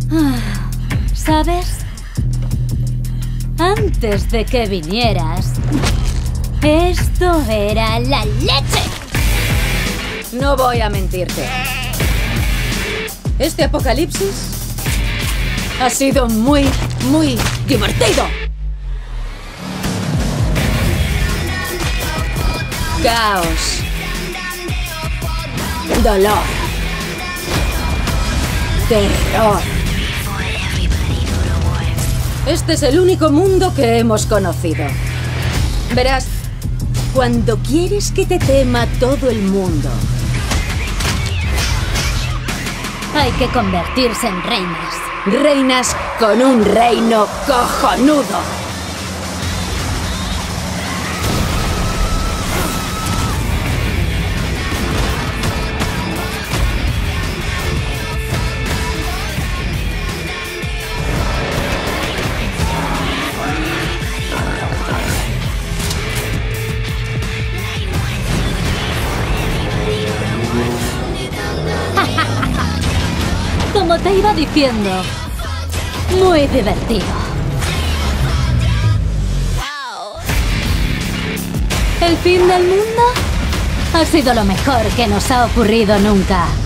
¿Sabes? Antes de que vinieras, esto era la leche. No voy a mentirte. Este apocalipsis ha sido muy divertido. Caos. Dolor. Terror. Este es el único mundo que hemos conocido. Verás, cuando quieres que te tema todo el mundo, hay que convertirse en reinas. Reinas con un reino cojonudo. Como te iba diciendo, muy divertido. El fin del mundo ha sido lo mejor que nos ha ocurrido nunca.